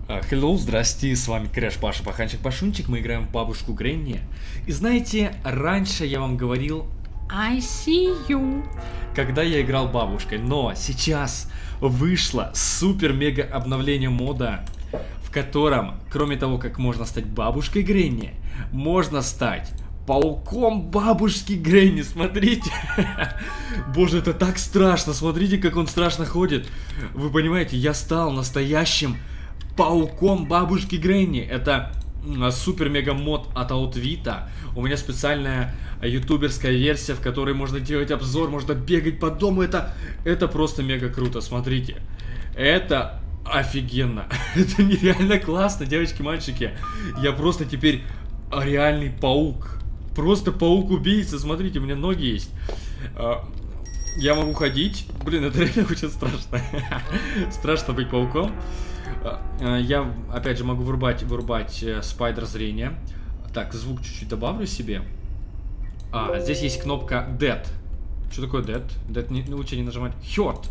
Hello, здрасте, с вами Крэш Паша Паханчик Пашунчик, мы играем в бабушку Гренни. И знаете, раньше я вам говорил I see you, когда я играл бабушкой, но сейчас вышло супер-мега обновление мода, в котором, кроме того, как можно стать бабушкой Гренни, можно стать пауком бабушки Гренни, смотрите. Боже, это так страшно, смотрите, как он страшно ходит. Вы понимаете, я стал настоящим пауком бабушки Гренни. Это супер-мега мод от Аутвита. У меня специальная ютуберская версия, в которой можно делать обзор, можно бегать по дому. Это просто мега круто, смотрите. Это офигенно. Это нереально классно, девочки, мальчики. Я просто теперь реальный паук. Просто паук-убийца. Смотрите, у меня ноги есть. Я могу ходить. Блин, это реально очень страшно. Страшно быть пауком. Я, опять же, могу вырубать спайдер зрения. Так, звук чуть-чуть добавлю себе. Здесь есть кнопка Dead. Что такое Dead? Dead лучше не нажимать. Hurt.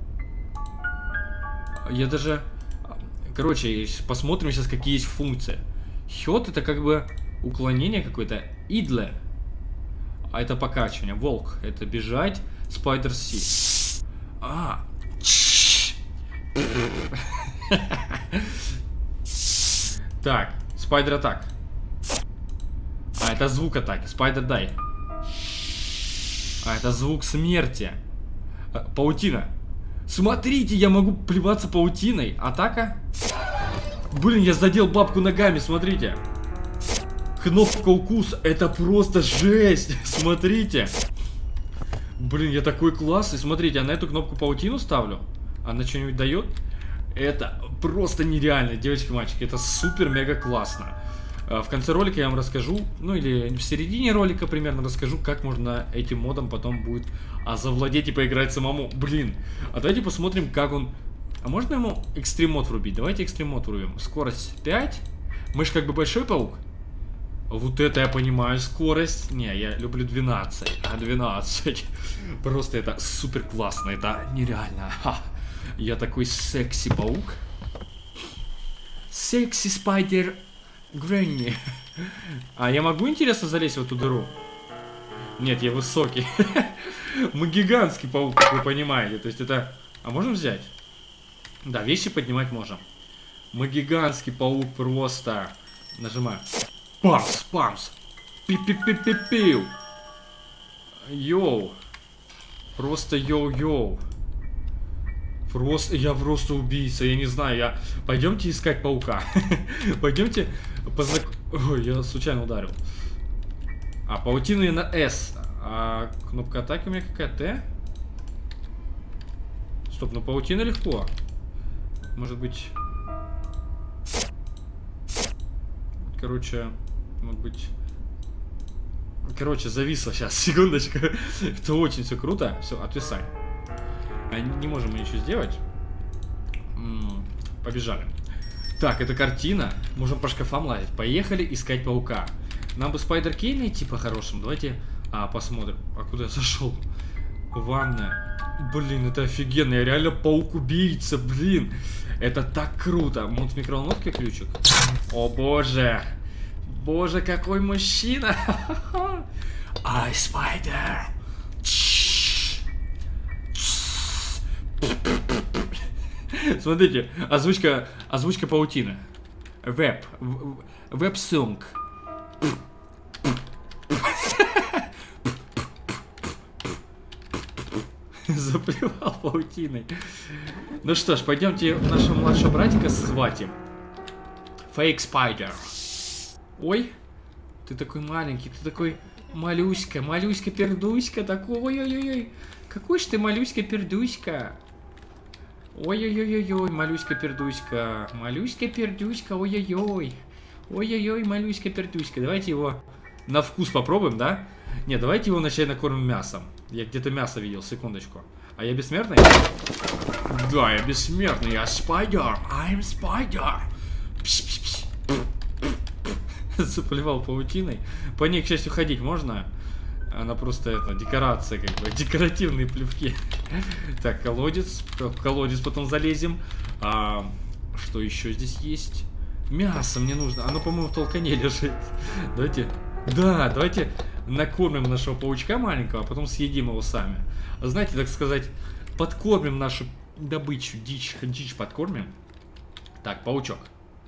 Я даже... Короче, посмотрим сейчас, какие есть функции. Hurt — это как бы уклонение какое-то. Idle. А это покачивание. Волк — это бежать. Spider C. Так, Spider атак. Это звук атаки. Spider дай. Это звук смерти. Паутина. Смотрите, я могу плеваться паутиной. Атака. Блин, я задел бабку ногами, смотрите. Кнопка укус. Это просто жесть. Смотрите. Блин, я такой классный. Смотрите, а на эту кнопку паутину ставлю. Она что-нибудь дает? Это просто нереально, девочки и мальчики. Это супер-мега классно. В конце ролика я вам расскажу, ну или в середине ролика примерно расскажу, как можно этим модом потом будет завладеть и поиграть самому. Блин, а давайте посмотрим, как он... А можно ему экстрим мод врубить? Давайте экстрим мод врубим. Скорость 5. Мы же как бы большой паук. Вот это я понимаю, скорость. Не, я люблю 12. 12. Просто это супер классно, это нереально. Я такой секси-паук. Секси-спайдер Гренни. Я могу, интересно, залезть в эту дыру? Нет, я высокий. Мы гигантский паук, как вы понимаете. То есть это... А можем взять? Да, вещи поднимать можем. Мы гигантский паук просто. Нажимаю. Памс, памс. Пи-пи-пи-пи-пиу. Йоу. Просто йоу-йоу. Я просто убийца, я не знаю, Пойдемте искать паука. Пойдемте Ой, я случайно ударил. Паутину на S. Кнопка атаки у меня какая? Т? Стоп, ну паутина легко. Может быть... Короче, может быть... Короче, зависло сейчас, секундочку. Это очень все круто. Все, отвисай. Не можем мы ничего сделать. Побежали. Так, это картина. Можем по шкафам лазить. Поехали искать паука. Нам бы Спайдер Кей найти по-хорошему. Давайте посмотрим. Куда я зашел? Ванная. Блин, это офигенно. Я реально паук-убийца, блин. Это так круто. Мод с микроволновкой ключик. О боже. Боже, какой мужчина. Ай, Спайдер. Смотрите, озвучка паутины. Веб-сунг. Заплевал паутиной. Ну что ж, пойдемте нашего младшего братика схватим. Фейк Спайдер. Ой, ты такой маленький, ты такой малюська, малюська-пердуська, такой, ой-ой-ой. Какой ж ты малюська-пердуська. Ой-ой-ой-ой, малюська-пердуська, малюська-пердуська, ой-ой-ой. Ой-ой-ой, малюська-пердуська. Давайте его на вкус попробуем, да? Нет, давайте его вначале накормим мясом. Я где-то мясо видел, секундочку. А я бессмертный? Да, я бессмертный, я Спайдер. I'm Spider. Заплевал паутиной. По ней, к счастью, ходить можно. Она просто это декорация, как бы декоративные плевки. Так, колодец. В колодец потом залезем. Что еще здесь есть? Мясо мне нужно. Оно, по-моему, в толкане лежит. Давайте... Да, давайте накормим нашего паучка маленького, а потом съедим его сами. Знаете, так сказать, подкормим нашу добычу, дичь подкормим. Так, паучок.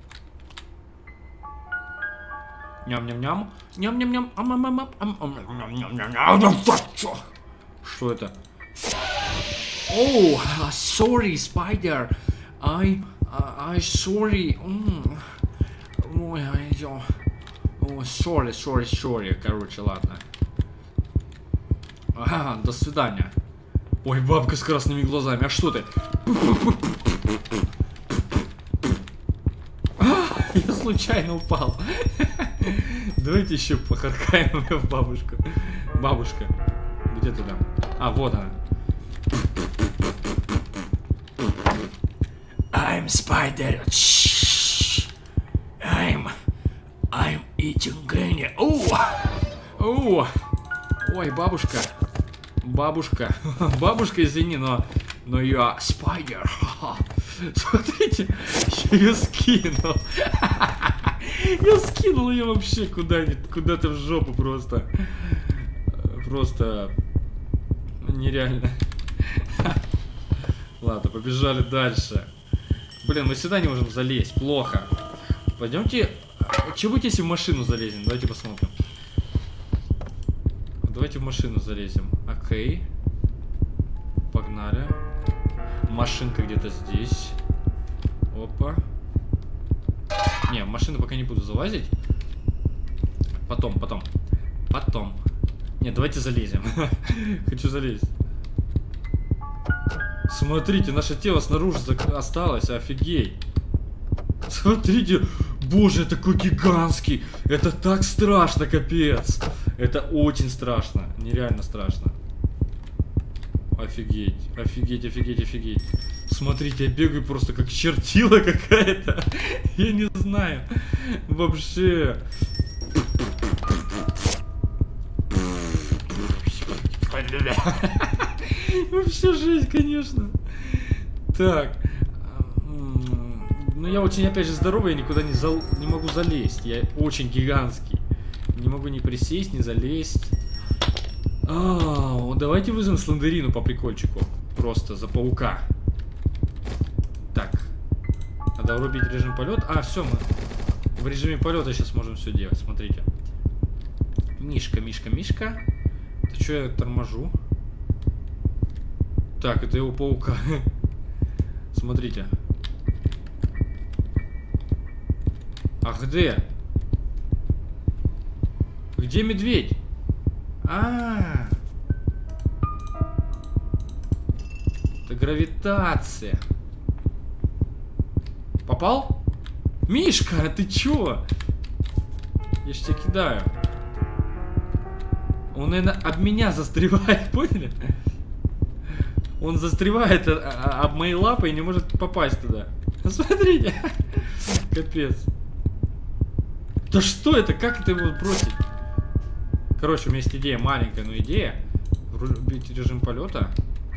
Ням-ням-ням. Ням-ням-ням. Что это? О, sorry, spider. I sorry. Ой, sorry. Короче, ладно. Ага, до свидания. Ой, бабка с красными глазами. А что ты? Я случайно упал. Давайте еще похаркаем в бабушку. Бабушка. Где ты там? А, вот она. I'm spider. I'm eating granny. Ой, бабушка. Бабушка, извини, но я spider. Смотрите, я ее скинул. Я скинул ее вообще куда-то в жопу просто. Просто нереально. Ладно, побежали дальше. Блин, мы сюда не можем залезть, плохо. Пойдемте. Чего будет, если в машину залезем? Давайте посмотрим. Давайте в машину залезем. Окей. Погнали. Машинка где-то здесь. Опа. Не, в машину пока не буду залазить. Потом. Не, давайте залезем. Хочу залезть. Смотрите, наше тело снаружи осталось. Офигеть. Смотрите. Боже, такой гигантский. Это так страшно, капец. Это очень страшно. Нереально страшно. Офигеть. Смотрите, я бегаю просто как чертила какая-то. Я не знаю. Вообще. Вообще жесть, конечно. Так. Ну я очень, опять же, здоровый, я никуда не могу залезть. Я очень гигантский. Не могу ни присесть, ни залезть. Давайте вызовем Слендерину по прикольчику. Просто за паука. Так. Надо врубить режим полета. А, все, мы в режиме полета сейчас можем все делать. Смотрите. Мишка. Ты что, я торможу? Так, это его паука. Смотрите. А где? Где медведь? Это гравитация. Попал? Мишка, ты чё? Я ж тебя кидаю. Он, наверное, об меня застревает, поняли? Он застревает об мои лапы и не может попасть туда. Смотрите. Капец. Да что это? Как это его бросить? Короче, у меня есть идея, маленькая, но идея. Врубить режим полета.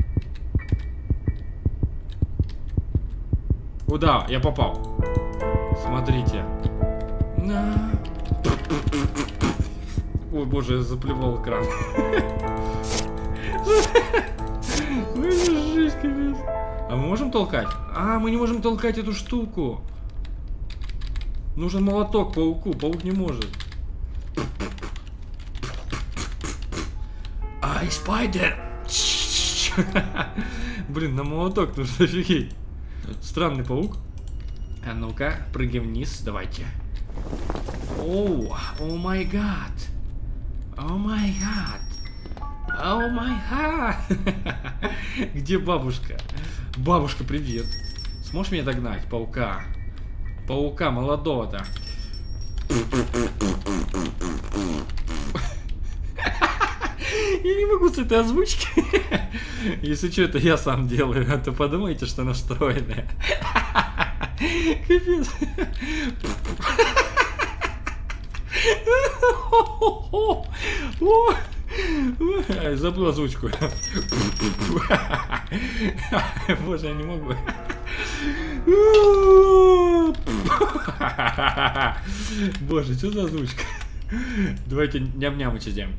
О, да, я попал. Смотрите. Ой, боже, я заплевал экран. Жесть, капец. А мы можем толкать? Мы не можем толкать эту штуку. Нужен молоток пауку. Паук не может. Ай, спайдер! Блин, на молоток нужно, офигеть. Странный паук. А ну-ка, прыгаем вниз, давайте. О май гад. О май гад. Где бабушка? Бабушка, привет. Сможешь меня догнать, паука? Паука молодого-то. Я не могу с этой озвучки. Если что, это я сам делаю, а то подумайте, что она встроенная. Капец. Забыл озвучку. Боже, я не могу. Боже, что за озвучка? Давайте ням-ням сделаем.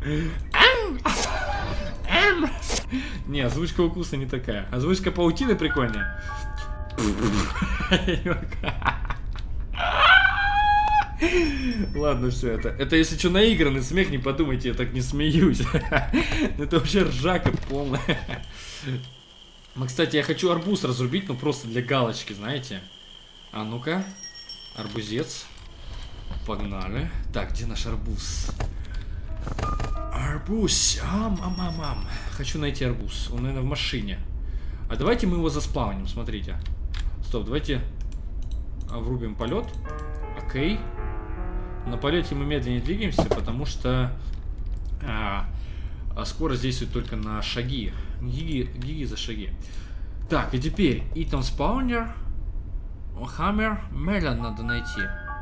Не, озвучка укуса не такая. Озвучка паутины прикольная. Ладно, все, это если что, наигранный смех, не подумайте, я так не смеюсь. Это вообще ржака полная. Кстати, я хочу арбуз разрубить, ну просто для галочки, знаете. А ну-ка, арбузец. Погнали. Так, где наш арбуз? Арбуз. Ам. Хочу найти арбуз. Он, наверное, в машине. А давайте мы его заспавним, смотрите. Стоп, давайте врубим полет. Окей. На полете мы медленнее двигаемся, потому что скорость действует только на шаги. Гиги за шаги. Так, и теперь Итан Спаунер, Хаммер, Мелан надо найти.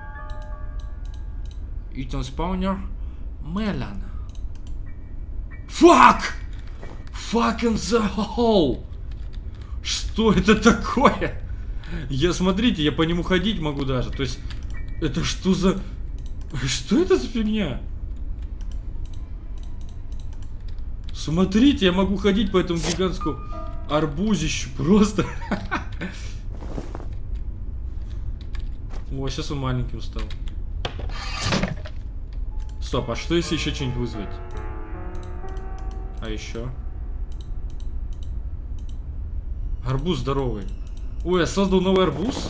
Итан Спаунер, Мелан. Фак! Fucking the hole! Что это такое? Смотрите, я по нему ходить могу даже. То есть, это что за... Что это за фигня? Смотрите, я могу ходить по этому гигантскому арбузищу. Просто. О, сейчас он маленьким стал. Стоп, а что если еще что-нибудь вызвать? А еще? Арбуз здоровый. Ой, я создал новый арбуз?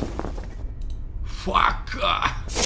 Фака!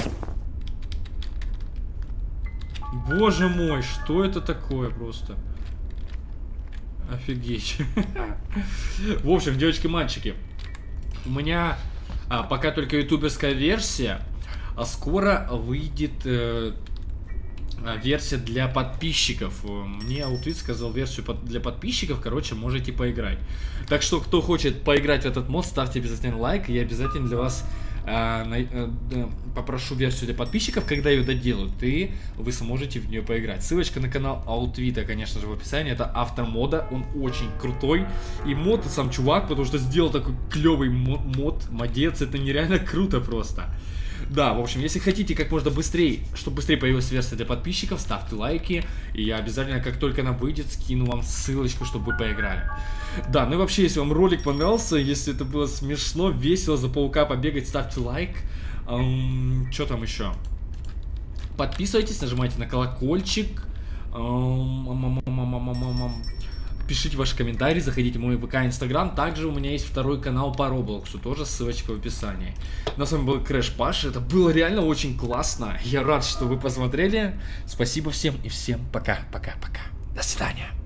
Боже мой, что это такое просто? Офигеть. В общем, девочки, мальчики, у меня пока только ютуберская версия, а скоро выйдет версия для подписчиков. Мне Аутвит сказал версию для подписчиков, короче, можете поиграть. Так что, кто хочет поиграть в этот мод, ставьте обязательно лайк, и я обязательно для вас попрошу версию для подписчиков, когда ее доделают, и вы сможете в нее поиграть. Ссылочка на канал Аутвита, конечно же, в описании. Это автор мода, он очень крутой. И мод, и сам чувак, потому что сделал такой клевый мод, модец, это нереально круто просто. Да, в общем, если хотите как можно быстрее, чтобы быстрее появилась версия для подписчиков, ставьте лайки, и я обязательно, как только она выйдет, скину вам ссылочку, чтобы вы поиграли. Да, ну и вообще, если вам ролик понравился, если это было смешно, весело за паука побегать, ставьте лайк. Что там еще? Подписывайтесь, нажимайте на колокольчик. Пишите ваши комментарии, заходите в мой ВК, Инстаграм. Также у меня есть второй канал по Роблоксу, тоже ссылочка в описании. На самом деле был Крэш Паша, это было реально очень классно. Я рад, что вы посмотрели. Спасибо всем и всем пока. До свидания.